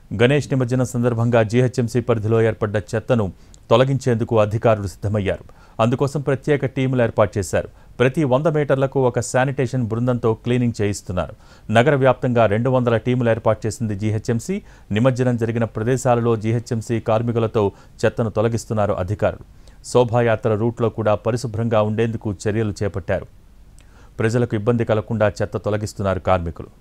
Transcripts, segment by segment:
గణేష్ నిమజ్జనం సందర్భంగా జీహెచ్ఎంసీ పరిధిలో ఏర్పడ్డ చెత్తను తొలగించేందుకు అధికారులు సిద్ధమయ్యారు. అందుకోసం ప్రత్యేక టీములు ఏర్పాటు చేశారు. ప్రతి 100 మీటర్లకు ఒక శానిటేషన్ బృందంతో క్లీనింగ్ చేయిస్తున్నారు. నగర వ్యాప్తంగా 200 టీములు ఏర్పాటు చేసింది జీహెచ్ఎంసీ. నిమజ్జనం జరిగిన ప్రదేశాలలో జీహెచ్ఎంసీ కార్మికులతో చెత్తను తొలగిస్తున్నారు అధికారులు. శోభాయాత్ర రూట్లో కూడా పరిశుభ్రంగా ఉండేందుకు చర్యలు చేపట్టారు. ప్రజలకు ఇబ్బంది కలగకుండా చెత్త తొలగిస్తున్నారు కార్మికులు.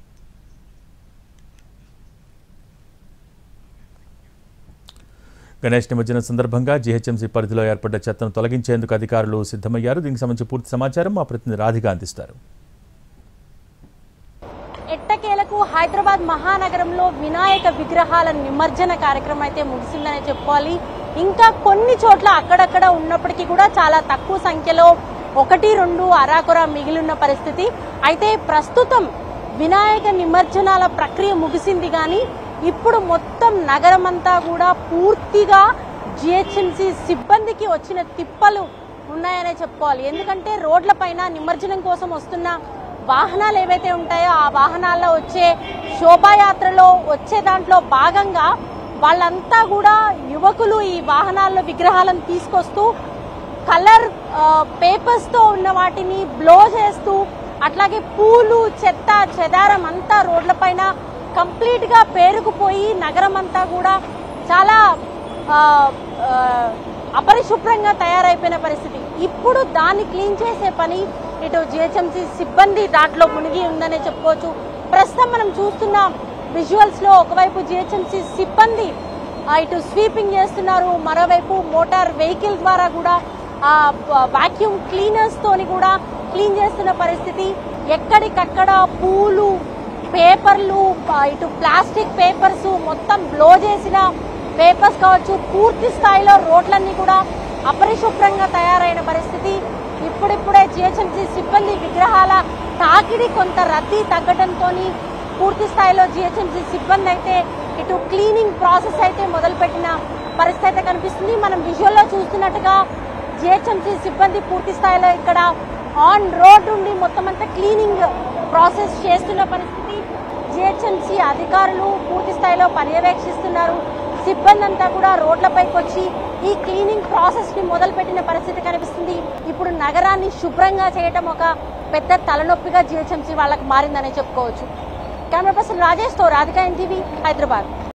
గణేష్ నిమజ్జనం సందర్భంగా జీహెచ్ఎంసీ పరిధిలో ఏర్పడ్డ చెత్తను తొలగించేందుకు అధికారులు సిద్ధమయ్యారు. దీనికి సంబంధించి పూర్తి సమాచారం మా ప్రతినిధి రాధిక అందిస్తారు. ఎట్టకేలకు హైదరాబాద్ మహానగరంలో వినాయక విగ్రహాల నిమజ్జన కార్యక్రమం అయితే ముగిసిందనే చెప్పుకోవాలి. ఇంకా కొన్ని చోట్ల అక్కడక్కడ ఉన్నప్పటికీ కూడా చాలా తక్కువ సంఖ్యలో 1-2 అరాకొర మిగిలిన పరిస్థితి. అయితే ప్రస్తుతం వినాయక నిమజ్జనాల ప్రక్రియ ముగిసింది కానీ ఇప్పుడు మొత్తం నగరమంతా కూడా పూర్తిగా జిహెచ్ఎంసీ సిబ్బందికి వచ్చిన తిప్పలు ఉన్నాయనే చెప్పుకోవాలి. ఎందుకంటే రోడ్లపైన నిమజ్జనం కోసం వస్తున్న వాహనాలు ఏవైతే ఉంటాయో ఆ వాహనాల్లో వచ్చే శోభాయాత్రలో వచ్చే దాంట్లో భాగంగా వాళ్ళంతా కూడా యువకులు ఈ వాహనాల్లో విగ్రహాలను తీసుకొస్తూ కలర్ పేపర్స్తో ఉన్న వాటిని బ్లో చేస్తూ అట్లాగే పూలు చెత్త చెదారం అంతా రోడ్లపైన కంప్లీట్ గా పేరుకుపోయి నగరం అంతా కూడా చాలా అపరిశుభ్రంగా తయారైపోయిన పరిస్థితి. ఇప్పుడు దాన్ని క్లీన్ చేసే పని ఇటు జిహెచ్ఎంసీ సిబ్బంది దాంట్లో మునిగి ఉందనే చెప్పుకోవచ్చు. ప్రస్తుతం మనం చూస్తున్న విజువల్స్ లో ఒకవైపు జిహెచ్ఎంసీ సిబ్బంది ఇటు స్వీపింగ్ చేస్తున్నారు, మరోవైపు మోటార్ వెహికల్ ద్వారా కూడా వాక్యూమ్ క్లీనర్స్ తోని కూడా క్లీన్ చేస్తున్న పరిస్థితి. ఎక్కడికక్కడ పూలు పేపర్లు ఇటు ప్లాస్టిక్ పేపర్స్ మొత్తం బ్లో చేసిన పేపర్స్ కావచ్చు, పూర్తి స్థాయిలో రోడ్లన్నీ కూడా అపరిశుభ్రంగా తయారైన పరిస్థితి. ఇప్పుడిప్పుడే జిహెచ్ఎంసీ సిబ్బంది విగ్రహాల తాకిడి కొంత రద్దీ తగ్గడంతో పూర్తి స్థాయిలో జిహెచ్ఎంసీ సిబ్బంది అయితే ఇటు క్లీనింగ్ ప్రాసెస్ అయితే మొదలుపెట్టిన పరిస్థితి అయితే కనిపిస్తుంది. మనం విజువల్లో చూస్తున్నట్టుగా జిహెచ్ఎంసీ సిబ్బంది పూర్తి స్థాయిలో ఇక్కడ ఆన్ రోడ్ నుండి మొత్తం అంతా క్లీనింగ్ ప్రాసెస్ చేస్తున్న పరిస్థితి. జిహెచ్ఎంసీ అధికారులు పూర్తి స్థాయిలో పర్యవేక్షిస్తున్నారు. సిబ్బంది అంతా కూడా రోడ్లపైకి వచ్చి ఈ క్లీనింగ్ ప్రాసెస్ ని మొదలుపెట్టిన పరిస్థితి కనిపిస్తుంది. ఇప్పుడు నగరాన్ని శుభ్రంగా చేయడం ఒక పెద్ద తలనొప్పిగా జిహెచ్ఎంసీ వాళ్ళకి మారిందనే చెప్పుకోవచ్చు. కెమెరా పర్సన్ రాజేష్ తో రాధిక, NTV, హైదరాబాద్.